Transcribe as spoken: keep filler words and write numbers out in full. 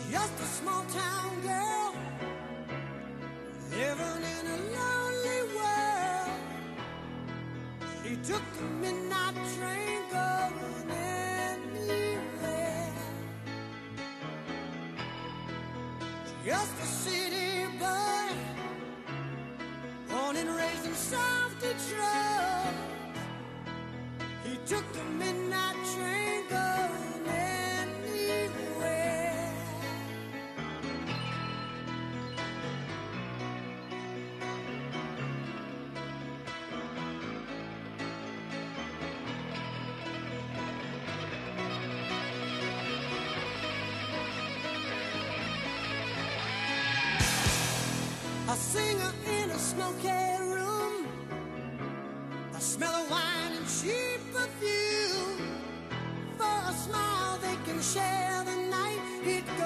just a small town girl living in a lonely world. She took the midnight train going anywhere. Just a city boy, born and raised in South Detroit. He took the midnight train going anywhere. A singer in a smoky room, the smell of wine and cheap perfume. For a smile they can share the night. It